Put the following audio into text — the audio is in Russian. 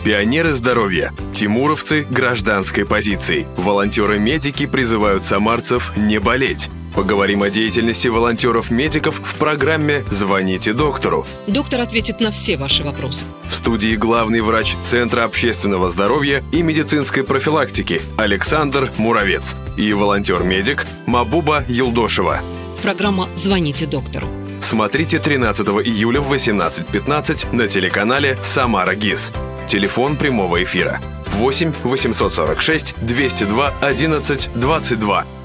Пионеры здоровья, тимуровцы гражданской позиции. Волонтеры-медики призывают самарцев не болеть. Поговорим о деятельности волонтеров-медиков в программе «Звоните доктору». Доктор ответит на все ваши вопросы. В студии главный врач Центра общественного здоровья и медицинской профилактики Александр Муравец и волонтер-медик Мабуба Юлдошева. Программа «Звоните доктору». Смотрите 13 июля в 18:15 на телеканале «Самара ГИС». Телефон прямого эфира 8 846 202 11 22.